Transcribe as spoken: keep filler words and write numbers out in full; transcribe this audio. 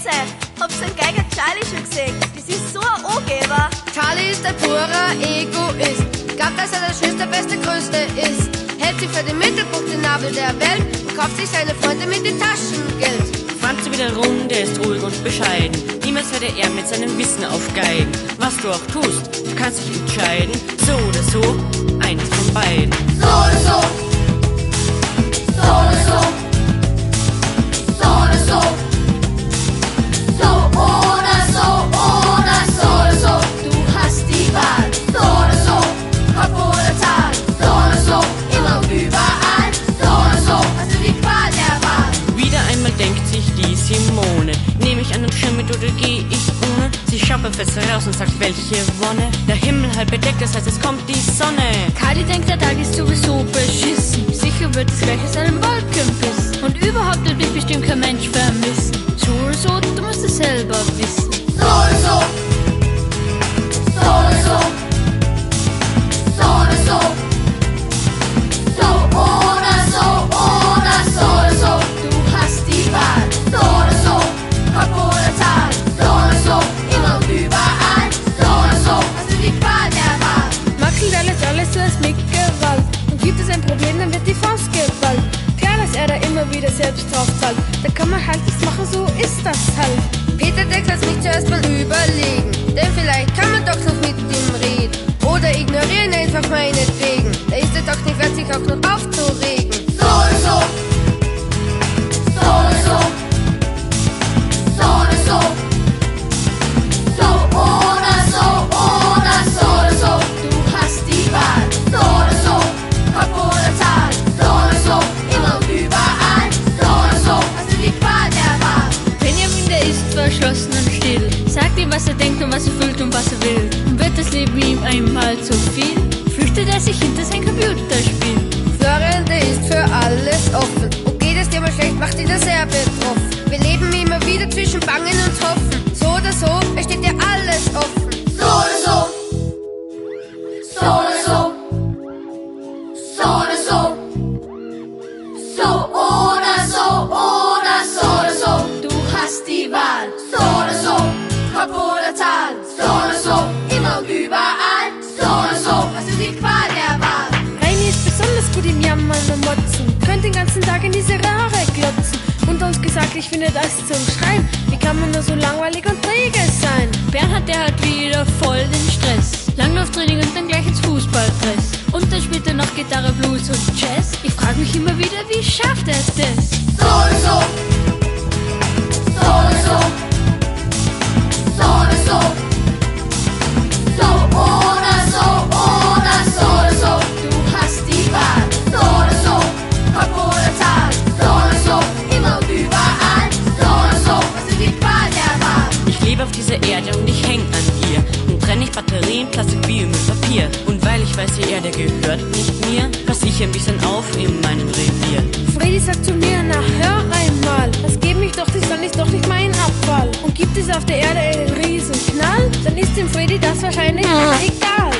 Schätze, hab's den Geiger Charlie schon gesehen. Das ist so ein Angeber. Charlie ist ein purer Egoist. Glaubt, dass er der schönste, beste, größte ist. Hält sich für den Mittelpunkt, den Nabel der Welt und kauft sich seine Freunde mit dem Taschengeld. Franz wiederum, der ist ruhig und bescheiden. Niemals werde er mit seinem Wissen aufgeigen. Was du auch tust, du kannst dich entscheiden. So oder so, eines von beiden. So oder so. So oder so. So oder so. So oder so oder so oder so. Du hast die Wahl. So oder so. Kopf oder Tal. So oder so. Immer und überall. So oder so. Hast du die Qual der Wahl. Wieder einmal denkt sich die Simone: Nehm ich an und schirm mit oder geh ich ohne? Sie schaut fest heraus und sagt, welche Wonne. Der Himmel halb bedeckt, das heißt, es kommt die Sonne. Kali denkt, der Tag ist sowieso beschissen. Sicher wird es gleich aus einem Wolkenbiss. Und überhaupt wird mich bestimmt kein Mensch vermissen. So oder so, du musst es selber wissen. So oder so. So oder so. So oder so. So oder so oder so oder so. Du hast die Wahl. So oder so. Kopf oder Tal. So oder so. Immer und überall. So oder so. Hast du die Qual der Wahl. Maxl, der lässt alles zuerst mit Gewalt. Und gibt es ein Problem, dann wird die Faust geballt. Klar, dass er da immer wieder selbst drauf zahlt. Da kann man halt nichts machen, so ist das halt. Peter, der kann's nicht zuerst mal überlegen. Denn vielleicht kann man doch noch mit ihm reden. Oder ignorieren einfach meinetwegen. Da ist er doch nicht wert, sich auch noch aufzuregen. So oder so. So oder so. So oder so. So oder so oder so oder so. Du hast die Wahl. So oder so. Kopf oder Tal. So oder so. Immer und überall. So oder so. Hast du die Qual der Wahl. Benjamin, der ist verschlossen und still. Sagt ihm, was er denkt und was er fühlt und was er will. Und wird das Leben ihm einmal zu viel, flüchtet er sich hinter sein Computerspiel. Florian, der ist für alles offen. Und geht es dir mal schlecht, macht ihn das sehr betroffen. Wir leben immer wieder zwischen Bangen und Hoffen. So oder so, es steht dir alles offen. So oder so. So oder so. So oder so. So oder so oder so oder so. Du hast die Wahl. So oder so. Kopf oder Tal. So oder so. Immer und überall. So oder so. Hast du die Qual der Wahl. Reini ist besonders gut im Jammern und Motzen. Könnt den ganzen Tag in diese Röhre glotzen. Unter uns gesagt, ich finde das zum Schreien. Wie kann man nur so langweilig und träge sein? Bernhard, der hat wieder voll den Stress. Langlauftraining und dann gleich ins Fußballdress. Und dann spielt er noch Gitarre, Blues und Jazz. Ich frag mich immer wieder, wie schafft er das? So oder so. So oder so. So oder so. So oder so oder so oder so. Du hast die Wahl. So oder so. Kopf oder Tal. So oder so. Immer und überall. So oder so. Hast du die Qual der Wahl. Ich lebe auf dieser Erde und ich häng an ihr. Und trenn nicht Batterien, Plastik, Biomüll, Papier. Und weil ich weiß, die Erde gehört nicht mir, pass ich ein bisschen auf in meinem Revier. Freddy sagt zu mir, na hör einmal, das geht mich doch, das Sonne ist doch nicht mein Abfall. Und gibt es auf der Erde einen riesen Knall, dann ist dem Freddy das wahrscheinlich egal.